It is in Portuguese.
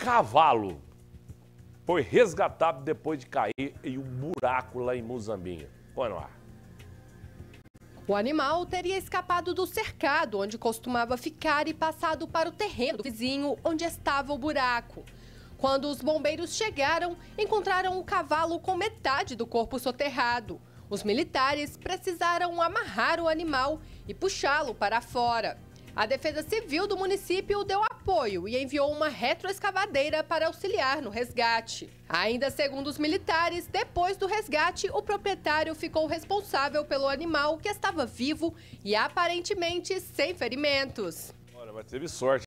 cavalo foi resgatado depois de cair em um buraco lá em Muzambinho. Põe no ar. O animal teria escapado do cercado onde costumava ficar e passado para o terreno do vizinho onde estava o buraco. Quando os bombeiros chegaram, encontraram o cavalo com metade do corpo soterrado. Os militares precisaram amarrar o animal e puxá-lo para fora. A Defesa Civil do município deu apoio e enviou uma retroescavadeira para auxiliar no resgate. Ainda segundo os militares, depois do resgate, o proprietário ficou responsável pelo animal que estava vivo e aparentemente sem ferimentos. Olha, mas teve sorte.